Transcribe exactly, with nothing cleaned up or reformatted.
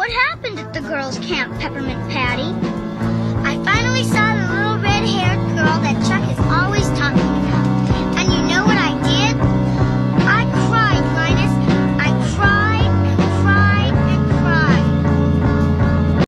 What happened at the girls' camp, Peppermint Patty?